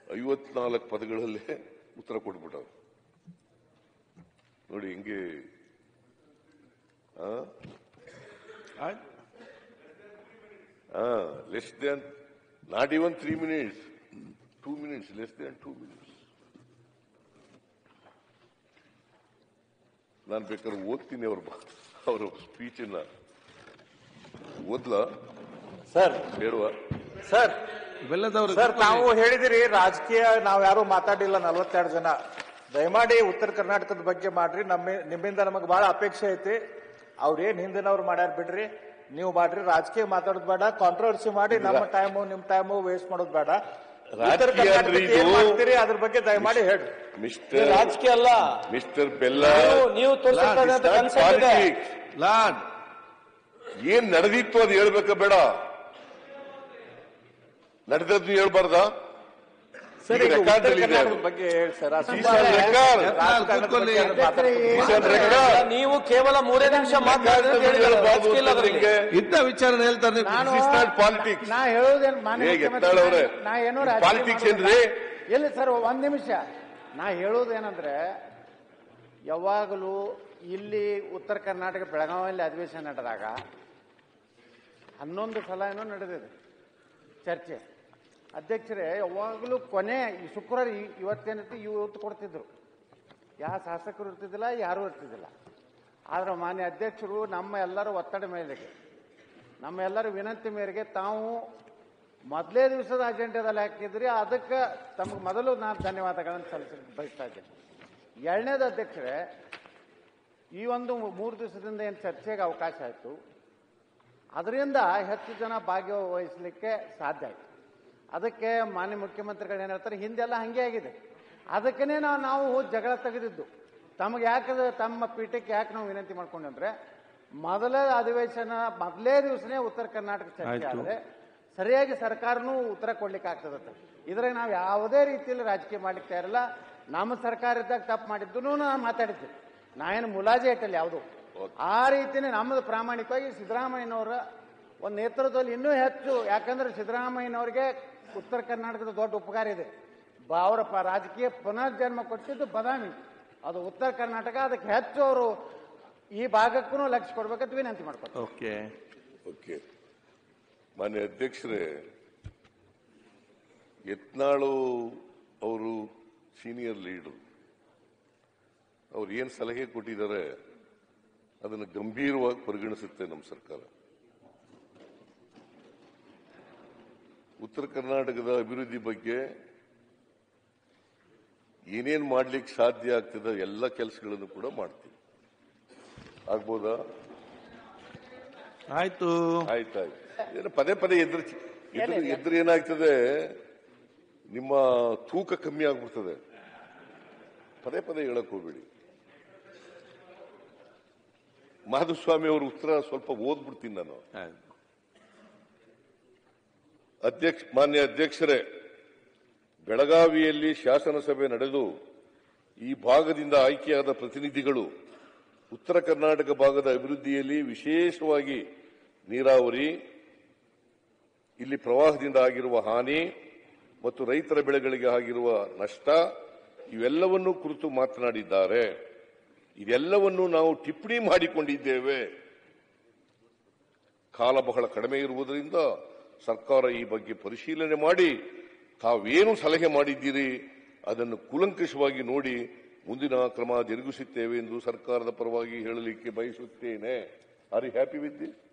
54 ಪದಗಳಲ್ಲೇ ಉತ್ತರ ಕೊಟ್ಬಿಟ್ಟ ನೋಡಿ ಹಿಂಗೆ. Less than not even 3 minutes, 2 minutes, less than 2 minutes. ನಾನು ಬೇಕಾದ್ರೆ ಓದ್ತೀನಿ ಅವರ ಸ್ಪೀಚ್ ಅನ್ನ. ಓದ್ಲಾ ಸರ್? ಹೇಳುವ ಸರ್ ಸರ್, ತಾವು ಹೇಳಿದಿರಿ ರಾಜಕೀಯ ನಾವ್ಯಾರು ಮಾತಾಡಿಲ್ಲ 42 ಜನ. ದಯಮಾಡಿ ಉತ್ತರ ಕರ್ನಾಟಕದ ಬಗ್ಗೆ ಮಾಡ್ರಿ. ನಿಮ್ಮಿಂದ ನಮಗೆ ಬಹಳ ಅಪೇಕ್ಷೆ ಐತಿ. ಅವ್ರೇನ್ ಹಿಂದಿನವ್ರು ಮಾಡ್ಯಾರ ಬಿಡ್ರಿ, ನೀವು ಮಾಡ್ರಿ. ರಾಜಕೀಯ ಮಾತಾಡೋದು ಬೇಡ, ಕಾಂಟ್ರವರ್ಸಿ ಮಾಡಿ ನಮ್ಮ ಟೈಮು ನಿಮ್ ಟೈಮು ವೇಸ್ಟ್ ಮಾಡೋದು ಬೇಡ. ಉತ್ತರ ಕರ್ನಾಟಕಕ್ಕೆ ಏನ್ ಮಾಡ್ತೀರಿ ಅದ್ರ ಬಗ್ಗೆ ದಯಮಾಡಿ ಹೇಳ್ರಿ. ರಾಜಕೀಯ ಅಲ್ಲ ಮಿಸ್ಟರ್ ಬೆಲ್ಲ, ನೀವು ಏನ್ ನಡೆದಿತ್ತು ಅದು ಹೇಳ್ಬೇಕ ಬೇಡ, ನಡೆದದ್ದು ಹೇಳ್ಬಾರ್ದ? ನೀವು ಕೇವಲ 3 ನಿಮಿಷ ಇಂಥ ವಿಚಾರ ಹೇಳ್ತಾರೆ. ಪಾಲಿಟಿಕ್ಸ್ ನಾ ಹೇಳೋದೇನು ಪಾಲಿಟಿಕ್ಸ್ ಏನ್ರಿ? ಇಲ್ಲ ಸರ್, 1 ನಿಮಿಷ. ನಾ ಹೇಳೋದೇನಂದ್ರೆ, ಯಾವಾಗಲೂ ಇಲ್ಲಿ ಉತ್ತರ ಕರ್ನಾಟಕ ಬೆಳಗಾವಿಯಲ್ಲಿ ಅಧಿವೇಶನ ನಡೆದಾಗ 11 ಸಲ ಏನೋ ನಡೆದಿದೆ ಚರ್ಚೆ. ಅಧ್ಯಕ್ಷರೇ, ಯಾವಾಗಲೂ ಕೊನೆ ಶುಕ್ರವಾರ ಇವತ್ತೇನೈತಿ ಇವತ್ತು ಕೊಡ್ತಿದ್ರು. ಯಾವ ಶಾಸಕರು ಇರ್ತಿದ್ದಿಲ್ಲ, ಯಾರೂ ಇರ್ತಿದ್ದಿಲ್ಲ. ಆದ್ರೆ ಮಾನ್ಯ ಅಧ್ಯಕ್ಷರು ನಮ್ಮ ಎಲ್ಲರ ಒತ್ತಡ ಮೇರೆಗೆ, ನಮ್ಮ ಎಲ್ಲರ ವಿನಂತಿ ಮೇರೆಗೆ ತಾವು ಮೊದಲೇ ದಿವಸದ ಅಜೆಂಡಾದಲ್ಲಿ ಹಾಕಿದ್ರಿ. ಅದಕ್ಕೆ ತಮಗೆ ಮೊದಲು ನಾನು ಧನ್ಯವಾದಗಳನ್ನು ಬಯಸ್ತಾ ಇದ್ದೇನೆ. ಎರಡನೇದು ಅಧ್ಯಕ್ಷರೇ, ಈ ಒಂದು 3 ದಿವಸದಿಂದ ಏನು ಚರ್ಚೆಗೆ ಅವಕಾಶ ಆಯಿತು, ಅದರಿಂದ ಹೆಚ್ಚು ಜನ ಭಾಗವಹಿಸಲಿಕ್ಕೆ ಸಾಧ್ಯ ಆಯಿತು. ಅದಕ್ಕೆ ಮಾನ್ಯ ಮುಖ್ಯಮಂತ್ರಿಗಳು ಏನು ಹೇಳ್ತಾರೆ, ಹಿಂದೆಲ್ಲ ಹಂಗೆ ಆಗಿದೆ. ಅದಕ್ಕೇ ನಾವು ಜಗಳ ತೆಗೆದಿದ್ದು. ತಮಗೆ ಯಾಕೆ ತಮ್ಮ ಪೀಠಕ್ಕೆ ಯಾಕೆ ನಾವು ವಿನಂತಿ ಮಾಡ್ಕೊಂಡ್ರೆ, ಮೊದಲ ಅಧಿವೇಶನ ಮೊದಲೇ ದಿವಸನೇ ಉತ್ತರ ಕರ್ನಾಟಕ ಚರ್ಚೆ ಆದರೆ ಸರಿಯಾಗಿ ಸರ್ಕಾರನೂ ಉತ್ತರ ಕೊಡ್ಲಿಕ್ಕೆ ಆಗ್ತದತ್ತ. ಇದ್ರೆ ನಾವು ಯಾವುದೇ ರೀತಿಯಲ್ಲಿ ರಾಜಕೀಯ ಮಾಡ್ಲಿಕ್ಕೆ ತಯಾರಿಲ್ಲ. ನಮ್ಮ ಸರ್ಕಾರ ಇದ್ದಾಗ ತಪ್ಪು ಮಾಡಿದ್ದು ನಾನು ಮಾತಾಡಿದ್ದೆ. ನಾವೇನು ಮುಲಾಜೆ ಇಟ್ಟಲ್ಲ ಯಾವುದು. ಆ ರೀತಿನೇ ನಮ್ಮದು ಪ್ರಾಮಾಣಿಕವಾಗಿ ಸಿದ್ದರಾಮಯ್ಯನವರ ಒಂದು ನೇತೃತ್ವದಲ್ಲಿ ಇನ್ನೂ ಹೆಚ್ಚು, ಯಾಕಂದ್ರೆ ಸಿದ್ದರಾಮಯ್ಯನವರಿಗೆ ಉತ್ತರ ಕರ್ನಾಟಕದ ದೊಡ್ಡ ಉಪಕಾರ ಇದೆ. ಅವರ ರಾಜಕೀಯ ಪುನರ್ಜನ್ಮ ಕೊಟ್ಟಿದ್ದು ಬದಾಮಿ, ಅದು ಉತ್ತರ ಕರ್ನಾಟಕ. ಅದಕ್ಕೆ ಹೆಚ್ಚು ಅವರು ಈ ಭಾಗಕ್ಕೂ ಲಕ್ಷ್ಯ ಕೊಡ್ಬೇಕಂತ ವಿನಂತಿ ಮಾಡ್ಕೊತಾರೆ. ಓಕೆ ಮಾನ್ಯ ಅಧ್ಯಕ್ಷರೇ, ಯತ್ನಾಳು ಅವರು ಸೀನಿಯರ್ ಲೀಡರ್, ಅವ್ರು ಏನ್ ಸಲಹೆ ಕೊಟ್ಟಿದ್ದಾರೆ ಅದನ್ನು ಗಂಭೀರವಾಗಿ ಪರಿಗಣಿಸುತ್ತೆ ನಮ್ಮ ಸರ್ಕಾರ. ಉತ್ತರ ಕರ್ನಾಟಕದ ಅಭಿವೃದ್ಧಿ ಬಗ್ಗೆ ಏನೇನ್ ಮಾಡ್ಲಿಕ್ಕೆ ಸಾಧ್ಯ ಆಗ್ತದೆ ಎಲ್ಲ ಕೆಲಸಗಳನ್ನು ಕೂಡ ಮಾಡ್ತೀವಿ. ಆಗ್ಬೋದಾ? ಆಯ್ತು. ಪದೇ ಪದೇ ಎದುರು ಏನಾಗ್ತದೆ, ನಿಮ್ಮ ತೂಕ ಕಮ್ಮಿ ಆಗ್ಬಿಡ್ತದೆ. ಪದೇ ಪದೇ ಹೇಳಕ್ ಹೋಗ್ಬೇಡಿ. ಮಾಧುಸ್ವಾಮಿ ಅವ್ರ ಉತ್ತರ ಸ್ವಲ್ಪ ಓದ್ಬಿಡ್ತೀನಿ ನಾನು. ಮಾನ್ಯ ಅಧ್ಯಕ್ಷರೇ, ಬೆಳಗಾವಿಯಲ್ಲಿ ಶಾಸನಸಭೆ ನಡೆದು ಈ ಭಾಗದಿಂದ ಆಯ್ಕೆಯಾದ ಪ್ರತಿನಿಧಿಗಳು ಉತ್ತರ ಕರ್ನಾಟಕ ಭಾಗದ ಅಭಿವೃದ್ಧಿಯಲ್ಲಿ, ವಿಶೇಷವಾಗಿ ನೀರಾವರಿ, ಇಲ್ಲಿ ಪ್ರವಾಹದಿಂದ ಆಗಿರುವ ಹಾನಿ ಮತ್ತು ರೈತರ ಬೆಳೆಗಳಿಗೆ ಆಗಿರುವ ನಷ್ಟ ಇವೆಲ್ಲವನ್ನೂ ಕುರಿತು ಮಾತನಾಡಿದ್ದಾರೆ. ಇದೆಲ್ಲವನ್ನು ನಾವು ಟಿಪ್ಪಣಿ ಮಾಡಿಕೊಂಡಿದ್ದೇವೆ. ಕಾಲ ಬಹಳ ಕಡಿಮೆ ಇರುವುದರಿಂದ ಸರ್ಕಾರ ಈ ಬಗ್ಗೆ ಪರಿಶೀಲನೆ ಮಾಡಿ ತಾವೇನು ಸಲಹೆ ಮಾಡಿದ್ದೀರಿ ಅದನ್ನು ಕೂಲಂಕಷವಾಗಿ ನೋಡಿ ಮುಂದಿನ ಕ್ರಮ ಜರುಗಿಸುತ್ತೇವೆ ಎಂದು ಸರ್ಕಾರದ ಪರವಾಗಿ ಹೇಳಲಿಕ್ಕೆ ಬಯಸುತ್ತೇನೆ. Are you happy with this?